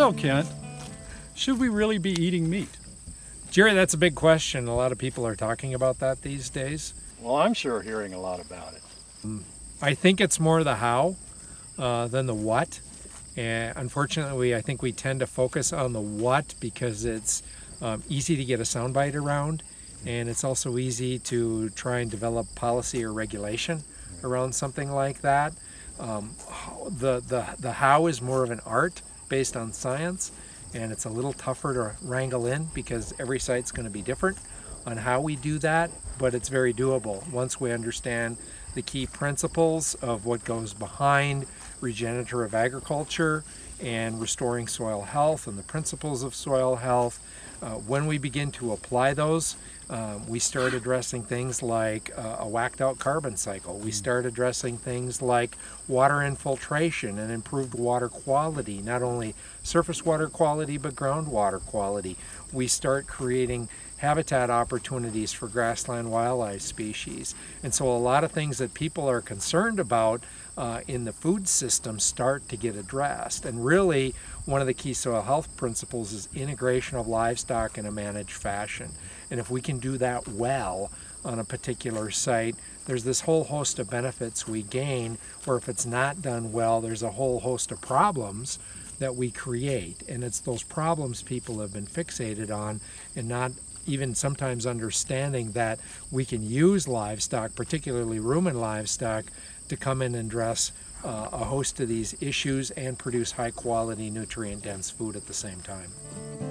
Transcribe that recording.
So, Kent, should we really be eating meat? Jerry, that's a big question. A lot of people are talking about that these days. Well, I'm sure hearing a lot about it. I think it's more the how than the what. And unfortunately, I think we tend to focus on the what because it's easy to get a soundbite around, and it's also easy to try and develop policy or regulation around something like that. The how is more of an art based on science, and it's a little tougher to wrangle in because every site's going to be different on how we do that, but it's very doable once we understand the key principles of what goes behind regenerative agriculture and restoring soil health and the principles of soil health. When we begin to apply those, we start addressing things like a whacked out carbon cycle. We start addressing things like water infiltration and improved water quality, not only surface water quality but groundwater quality. We start creating habitat opportunities for grassland wildlife species. And so a lot of things that people are concerned about in the food system start to get addressed. And really, one of the key soil health principles is integration of livestock in a managed fashion. And if we can do that well on a particular site, there's this whole host of benefits we gain, where if it's not done well, there's a whole host of problems that we create. And it's those problems people have been fixated on and not even sometimes understanding that we can use livestock, particularly rumen livestock, to come in and address a host of these issues and produce high quality, nutrient dense food at the same time.